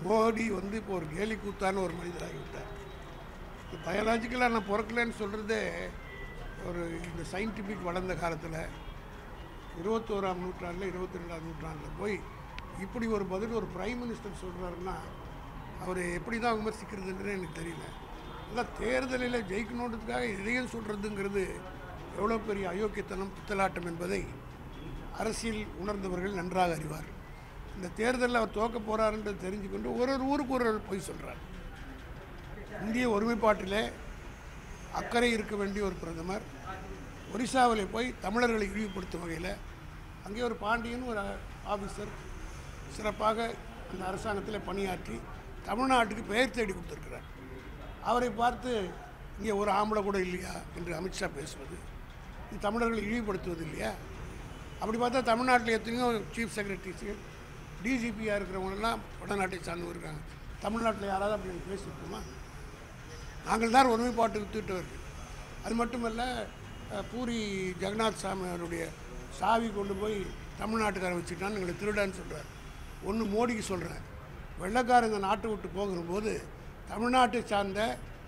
மோடி வந்து இப்போ ஒரு கேலி கூத்தான ஒரு மனிதராகிவிட்டார். பயாலஜிக்கலாக நான் பிறக்கலன்னு சொல்கிறதே ஒரு இந்த சயின்டிஃபிக் வளர்ந்த காலத்தில் 21ஆம் நூற்றாண்டில் 22ஆம் நூற்றாண்டில் போய் இப்படி ஒரு பதில் ஒரு பிரைம் மினிஸ்டர் சொல்கிறாருன்னா அவர் எப்படி தான் விமர்சிக்கிறதுன்னு எனக்கு தெரியல. அதான் தேர்தலில் ஜெயிக்கணுன்றதுக்காக இதையும் சொல்கிறதுங்கிறது எவ்வளோ பெரிய அயோக்கியத்தனம் பித்தலாட்டம் என்பதை அரசியல் உணர்ந்தவர்கள் நன்றாக அறிவார். இந்த தேர்தலில் அவர் தோக்க போகிறாருன்றது தெரிஞ்சுக்கொண்டு ஒரு ஊருக்கு ஒரு போய் சொல்கிறார். இந்திய ஒருமைப்பாட்டிலே அக்கறை இருக்க வேண்டிய ஒரு பிரதமர் ஒரிசாவில் போய் தமிழர்களை இழிவுபடுத்தும் வகையில் அங்கே ஒரு பாண்டியன் ஒரு ஆஃபீஸர் சிறப்பாக அந்த அரசாங்கத்தில் பணியாற்றி தமிழ்நாட்டுக்கு பெயர் தேடி கொடுத்துருக்கிறார். அவரை பார்த்து இங்கே ஒரு ஆம்பளை கூட இல்லையா என்று அமித்ஷா பேசுவது இது தமிழர்களை இழிவுபடுத்துவது இல்லையா? அப்படி பார்த்தா தமிழ்நாட்டில் எத்தனையோ சீஃப் செக்ரட்டரிஸுகள் டிஜிபியாக இருக்கிறவங்களெல்லாம் வடநாட்டை சார்ந்து இருக்காங்க. தமிழ்நாட்டில் யாராவது அப்படி பேசியிருக்கோமா? நாங்கள் தான் ஒருமைப்பாட்டுக்கு தீட்டவர்கள். அது மட்டுமல்ல, பூரி ஜெகநாத் சாமி அவருடைய சாவி கொண்டு போய் தமிழ்நாட்டுக்காரன் வச்சுட்டான்னு எங்களை திருடான்னு சொல்கிறார். ஒன்று மோடிக்கு சொல்கிறேன், வெள்ளைக்காரன் இந்த நாட்டை விட்டு போகும்போது தமிழ்நாட்டை சார்ந்த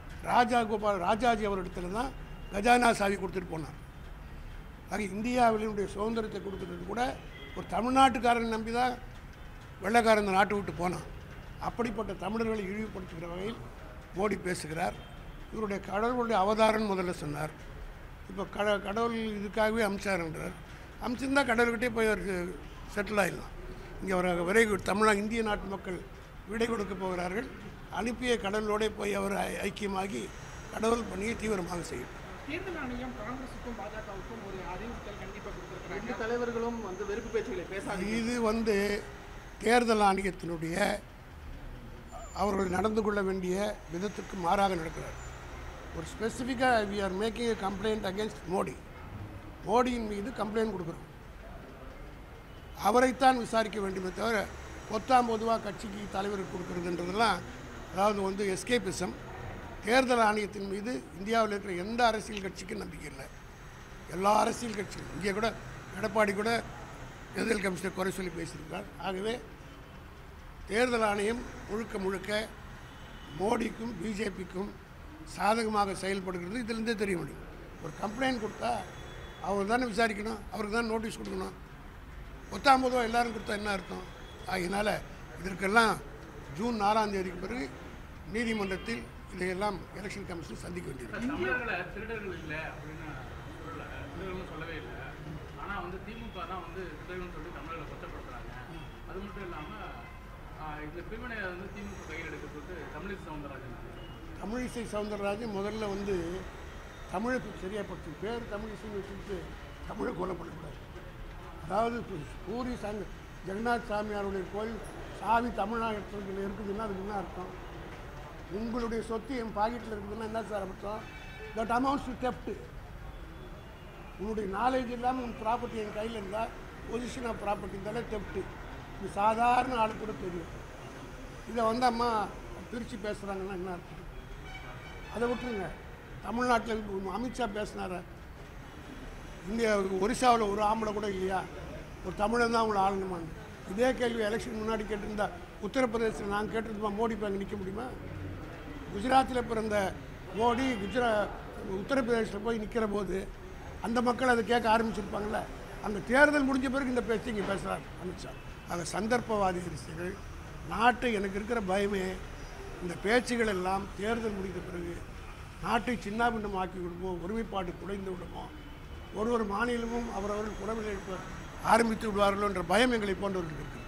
ராஜாஜி அவரிடத்துல தான் கஜானா சாவி கொடுத்துட்டு போனார். ஆக இந்தியாவினுடைய சுதந்திரத்தை கொடுக்குறது கூட ஒரு தமிழ்நாட்டுக்காரன் நம்பி தான் வெள்ளைக்காரன் இந்த நாட்டை விட்டு போனான். அப்படிப்பட்ட தமிழர்களை இழிவுபடுத்துகிற வகையில் மோடி பேசுகிறார். இவருடைய கடவுளுடைய அவதாரம்னு முதல்ல சொன்னார். இப்போ கடவுள் இதுக்காகவே அமிச்சாருன்றார். அமிச்சிருந்தா கடவுள்கிட்டே போய் அவர் செட்டில் ஆகிடலாம். இங்கே அவர் இந்திய நாட்டு மக்கள் விடை கொடுக்க போகிறார்கள். அனுப்பிய கடவுளோட போய் அவர் ஐக்கியமாகி கடவுள் பணியை தீவிரமாக செய்யும். தேர்தல் ஆணையம் காங்கிரஸுக்கும் பாஜகவுக்கும் ஒரு அறிவுறுத்தல் கண்டிப்பாக கொடுத்திருக்கிறாங்க. ரெண்டு தலைவர்களும் வெறுப்பு பேச்சுகளை பேசாது. இது தேர்தல் ஆணையத்தினுடைய அவர்கள் நடந்து கொள்ள வேண்டிய விதத்துக்கு மாறாக நடக்கிறார். ஒரு ஸ்பெசிஃபிக்காக we are making a complaint against மோடியின் மீது கம்ப்ளைண்ட் கொடுக்குறோம். அவரைத்தான் விசாரிக்க வேண்டுமே தவிர பொதுவாக கட்சிக்கு தலைவருக்கு கொடுக்குறதுன்றதெல்லாம் அதாவது எஸ்கேபிசம். தேர்தல் ஆணையத்தின் மீது இந்தியாவில் இருக்கிற எந்த அரசியல் கட்சிக்கும் நம்பிக்கை இல்லை. எல்லா அரசியல் கட்சியும் இங்கே கூட எடப்பாடி கூட தேர்தல் கமிஷனை குறை சொல்லி பேசியிருக்கார். ஆகவே தேர்தல் ஆணையம் முழுக்க மோடிக்கும் பிஜேபிக்கும் சாதகமாக செயல்படுகிறது. இதிலிருந்தே தெரிய முடியும். ஒரு கம்ப்ளைண்ட் கொடுத்தா அவர் தானே விசாரிக்கணும், அவருக்கு தான் நோட்டீஸ் கொடுக்கணும். 19 எல்லாரும் கொடுத்தா என்ன அர்த்தம்? ஆகினால இதற்கெல்லாம் ஜூன் 4ஆம் தேதிக்கு பிறகு நீதிமன்றத்தில் இதையெல்லாம் எலெக்ஷன் கமிஷன் சந்திக்க வேண்டியது. திருடர்கள் இல்லை அப்படின்னு சொல்லவே இல்லை. ஆனால் திமுக தான் திருடர்கள் சொல்லி தமிழர்களை கொச்சப்படுத்துறாங்க. அது மட்டும் இல்லாமல் இந்த பிரிவினை திமுக கையில் எடுக்கிறது தமிழிசை சவுந்தரராஜன் முதல்ல தமிழை சரியாக படுத்து பேர் தமிழிசைன்னு வச்சுட்டு தமிழை கொல்லப்படக்கூடாது. அதாவது பூரி ஜெகநாத் சாமியாருடைய கோயில் சாவி தமிழ்நாட்டில் இருக்குதுன்னா அதுக்கு என்ன அர்த்தம்? உங்களுடைய சொத்து என் பாக்கெட்டில் இருக்குதுன்னா என்ன சார் அர்த்தம்? That amounts to theft. உன்னுடைய நாலேஜ் இல்லாமல் உன் ப்ராப்பர்ட்டி என் கையில் இருந்தால் பொசிஷன் ஆஃப் ப்ராப்பர்ட்டி இருந்தாலே தெஃப்ட்டு. இது சாதாரண ஆளுக்கு கூட தெரியும். இதை அம்மா பிரித்து பேசுகிறாங்கன்னா என்ன அர்த்தம்? அதை விட்டுருங்க. தமிழ்நாட்டில் அமித்ஷா பேசினார இந்தியா ஒரிசாவில் ஒரு ஆம்பளை கூட இல்லையா, ஒரு தமிழன் தான் அவங்கள ஆளணுமான்னு. இதே கேள்வி எலெக்ஷன் முன்னாடி கேட்டிருந்தா உத்தரப்பிரதேசத்தில் நாங்கள் கேட்டிருந்தோமா மோடி இப்போ அங்கே நிற்க முடியுமா? குஜராத்தில் பிறந்த மோடி உத்தரப்பிரதேசத்தில் போய் நிற்கிற போது அந்த மக்கள் அதை கேட்க ஆரம்பிச்சிருப்பாங்கள்ல. அந்த தேர்தல் முடிஞ்ச பிறகு இந்த பேச்சு இங்கே பேசுகிறார் அமித்ஷா. ஆக சந்தர்ப்பவாதி அரசியல் நாட்டை எனக்கு இருக்கிற பயமே இந்த பேச்சுகள் எல்லாம் தேர்தல் முடிந்த பிறகு நாட்டை சின்னாபின்னம் ஆக்கி விடுமோ, ஒருமைப்பாடு குறைந்து விடுமோ, ஒரு மாநிலமும் அவரவர்கள் குரல் எழுப்ப ஆரம்பித்து விடுவார்களோ என்ற பயம் எங்களை போன்றவர்களுக்கு இருக்குது.